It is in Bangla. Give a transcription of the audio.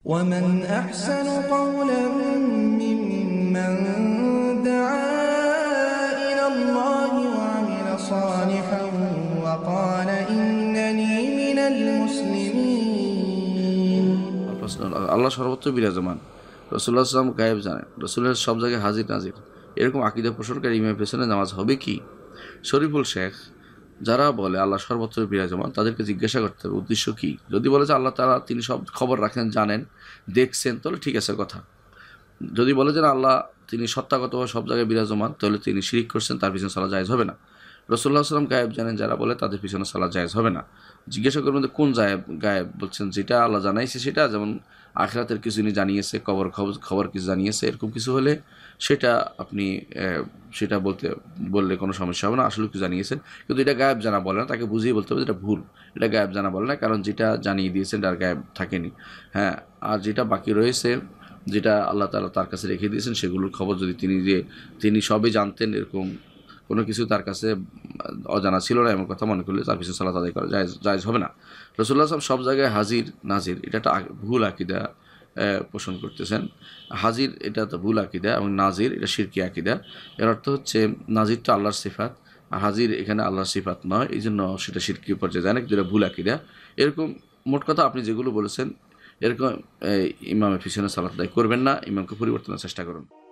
ومن أحسن قولا ممن دعا إلى الله وعمل صالحا وقال إنني من المسلمين। আল্লাহ সর্বত্র বিরাজমান, রাসূলুল্লাহ সাল্লাল্লাহু আলাইহি ওয়াসাল্লাম গায়েব জানেন, রাসূলের সব জায়গায় হাজির নাজির, এরকম আকীদা পোষণকারী ইমামের পেছনে নামাজ হবে কি? শরীফুল শেখ যারা বলে আল্লাহ সর্বত্র বিরাজমান, তাদেরকে জিজ্ঞাসা করতে হবে উদ্দেশ্য কী। যদি বলে যে আল্লাহ তাআলা তিনি সব খবর রাখেন, জানেন, দেখছেন, তাহলে ঠিক আছে কথা। যদি বলে যে আল্লাহ তিনি সত্তাগতভাবে সব জায়গায় বিরাজমান, তাহলে তিনি শিরিক করছেন, তার পিছনে সালাত জায়েজ হবে না। রাসূলুল্লাহ সাল্লাল্লাহু আলাইহি ওয়াসাল্লাম গায়েব জানেন যারা বলে, তাদের পিছনে সালাত জায়েজ হবে না। জিজ্ঞাসা করবেন যে কোন গায়েব বলছেন? যেটা আল্লাহ জানাইছে সেটা, যেমন আখিরাতের কিছু তিনি জানিয়েছে, খবর কিছু জানিয়েছে, এরকম কিছু হলে সেটা আপনি সেটা বললে কোনো সমস্যা হবে না, আসলে কিছু জানিয়েছেন। কিন্তু এটা গায়েব জানা বলে না, তাকে বুঝিয়ে বলতে হবে এটা ভুল, এটা গায়েব জানা বলে না, কারণ যেটা জানিয়ে দিয়েছেন তার গায়েব থাকেনি। হ্যাঁ, আর যেটা বাকি রয়েছে, যেটা আল্লাহ তাআলা তার কাছে রেখে দিয়েছেন, সেগুলোর খবর যদি তিনি সবই জানতেন, এরকম কোনো কিছু তার কাছে অজানা ছিল না এমন কথা মনে করলে তার পিছনে সালাত আদায় করা জায়েজ হবে না। রাসূলুল্লাহ সাল্লাল্লাহু আলাইহি ওয়াসাল্লাম সব জায়গায় হাজির নাজির, এটা একটা ভুল আকীদা পোষণ করতেছেন। হাজির এটা তো ভুল আকীদা, এবং নাজির এটা শিরকি আকীদা। এর অর্থ হচ্ছে নাজির তো আল্লাহর সিফাত, আর হাজির এখানে আল্লাহর সিফাত নয়, এই জন্য সেটা শিরকি পর্যায়ে যায় না, কিন্তু এটা ভুল আকীদা। এরকম মোট কথা আপনি যেগুলো বলেছেন, এরকম ইমামের পিছনে সালাত আদায় করবেন না, ইমামকে পরিবর্তনের চেষ্টা করুন।